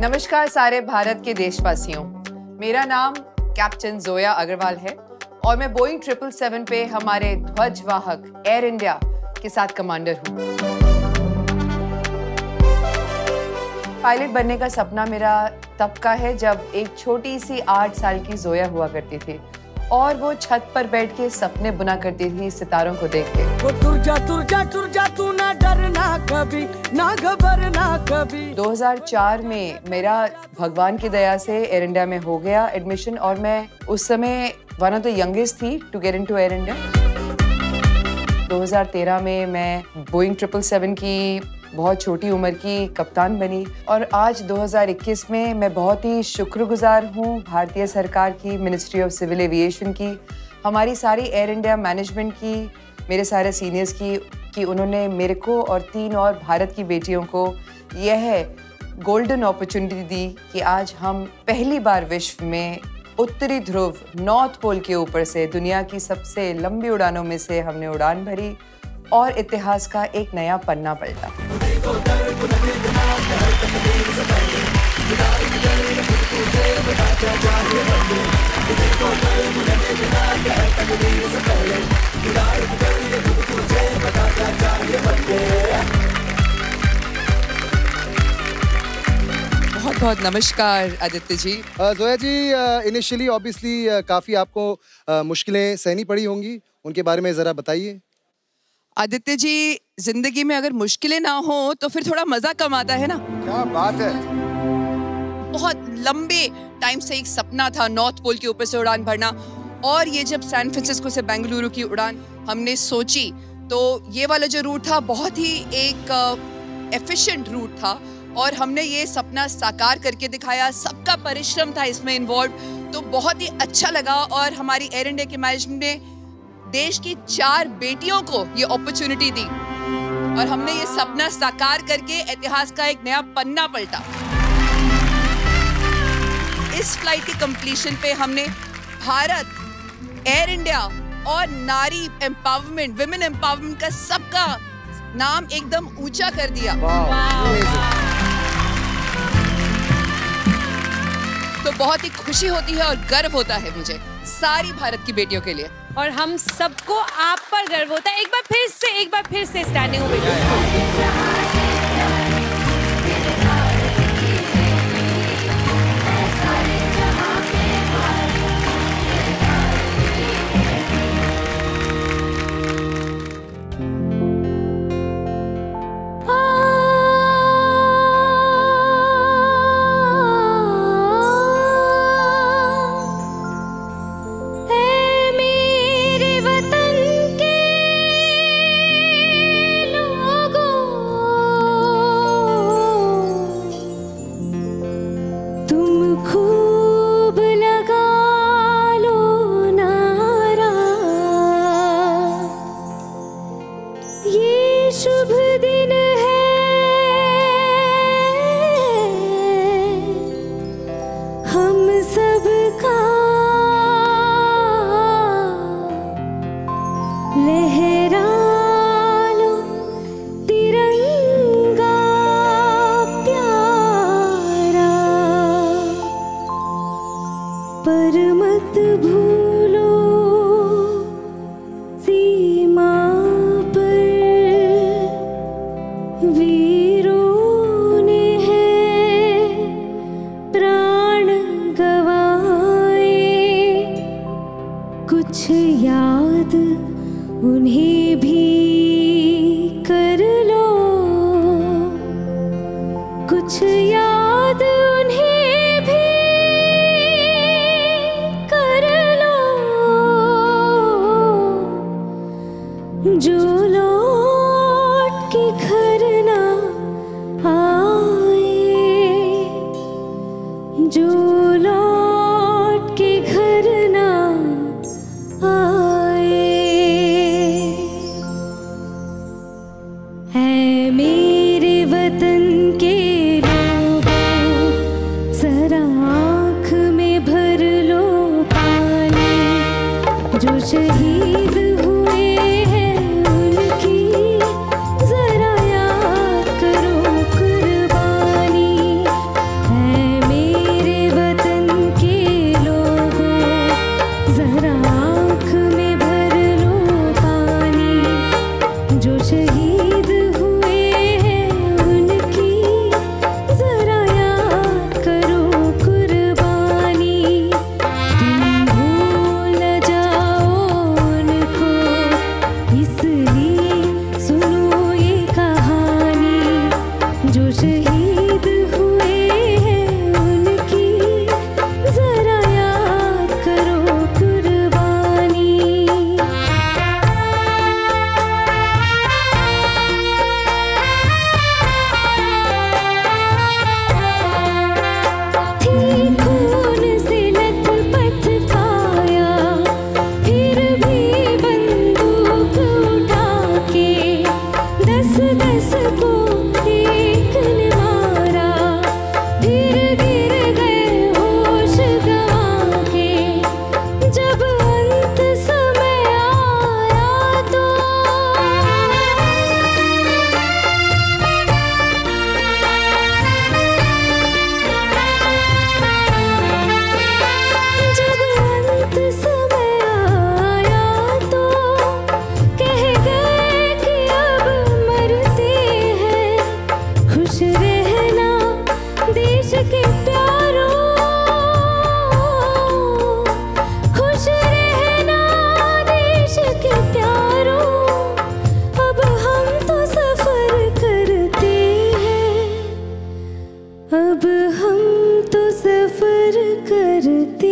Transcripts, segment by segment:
नमस्कार सारे भारत के देशवासियों, मेरा नाम कैप्टन जोया अग्रवाल है और मैं बोइंग 777 पे हमारे ध्वजवाहक एयर इंडिया के साथ कमांडर हूँ। पायलट बनने का सपना मेरा तब का है जब एक छोटी सी 8 साल की जोया हुआ करती थी और वो छत पर बैठ के सपने बुना करती थी सितारों को देख के। वो तुर जा तू ना डरना कभी, ना घबरना कभी। 2004 में मेरा भगवान की दया से एयर इंडिया में हो गया एडमिशन और मैं उस समय वन ऑफ द यंगेस्ट थी to get into Air India. 2013 में मैं बोइंग 777 की बहुत छोटी उम्र की कप्तान बनी और आज 2021 में मैं बहुत ही शुक्रगुजार हूँ भारतीय सरकार की, मिनिस्ट्री ऑफ सिविल एविएशन की, हमारी सारी एयर इंडिया मैनेजमेंट की, मेरे सारे सीनियर्स की कि उन्होंने मेरे को और 3 और भारत की बेटियों को यह गोल्डन अपॉर्चुनिटी दी कि आज हम पहली बार विश्व में उत्तरी ध्रुव नॉर्थ पोल के ऊपर से दुनिया की सबसे लंबी उड़ानों में से हमने उड़ान भरी और इतिहास का एक नया पन्ना पलटा। बहुत बहुत नमस्कार आदित्य जी। जोया जी, इनिशियली ऑब्वियसली काफ़ी आपको मुश्किलें सहनी पड़ी होंगी, उनके बारे में ज़रा बताइए। आदित्य जी, जिंदगी में अगर मुश्किलें ना हो तो फिर थोड़ा मजा कम आता है ना। क्या बात है। बहुत लंबे टाइम से एक सपना था नॉर्थ पोल के ऊपर से उड़ान भरना और ये जब सैन फ्रांसिस्को से बेंगलुरु की उड़ान हमने सोची तो ये वाला जो रूट था बहुत ही एक एफिशिएंट रूट था और हमने ये सपना साकार करके दिखाया। सबका परिश्रम था इसमें इन्वॉल्व, तो बहुत ही अच्छा लगा और हमारी एयर इंडिया के मैनेजमेंट ने देश की 4 बेटियों को ये अपॉर्चुनिटी दी और हमने ये सपना साकार करके इतिहास का एक नया पन्ना पलटा। इस फ्लाइट के कंप्लीशन पे हमने भारत, एयर इंडिया और नारी एम्पावरमेंट, विमेन एम्पावरमेंट का सबका नाम एकदम ऊंचा कर दिया। तो बहुत ही खुशी होती है और गर्व होता है मुझे सारी भारत की बेटियों के लिए और हम सबको आप पर गर्व होता है। एक बार फिर से स्टैंडिंग ओवेशन। शुभ दिन है, हम सबका लहरा लो तिरंगा प्यारा, पर मत भूलो सीमा वीरों ने है प्राण गवाए, कुछ याद उन्हें भी कर लो, कुछ याद उन्हें भी कर लो, जो लौट के घर ना आए, जो लौट के घर ना आए। है मेरे वतन के लोगों, जरा आँख में भर लो पानी, जो शहीद हुए हैं उनकी जरा याद इसलिए सुनो ये कहानी, जो शहीद हुए हैं उनकी, जरा याद करो कुर्बानी। थी खून से लथपथ काया, फिर भी बंदूक उठा के 10-10 को एक ने मारा, फिर गिर गए होश गंवा के। जब अंत समय आया तो जब अंत समय आया तो कह गए कि अब मरते हैं। खुश रहना देश के प्यारों, खुश रहना देश के प्यारों। अब हम तो सफर करते हैं, अब हम तो सफर करते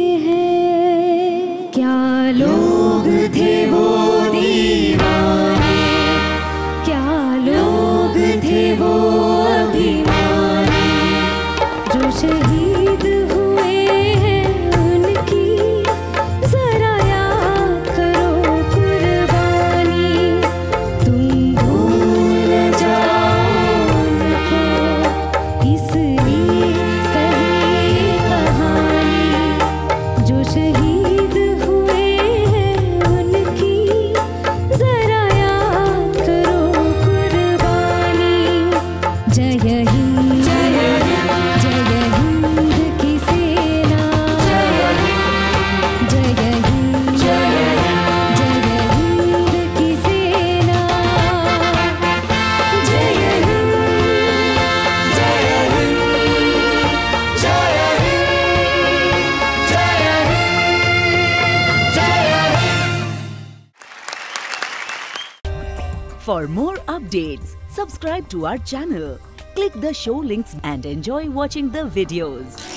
हैं। क्या लोग थे वो दीवाने, क्या लोग थे वो अभिमानी, जो शहीद हुए हैं उनकी, जरा याद करो कुर्बानी। तुम भूल न जाओ उनको, इसलिए कही कहानी, जो शहीद हुए हैं उनकी, जरा याद करो कुर्बानी। जय हिंद, जय हिंद, जय हिंद की सेना, जय हिंद, जय हिंद, जय हिंद, जय हिंद की सेना, जय हिंद, जय हिंद, जय हिंद, जय Hind. For more updates, subscribe to our channel, click the show links and enjoy watching the videos.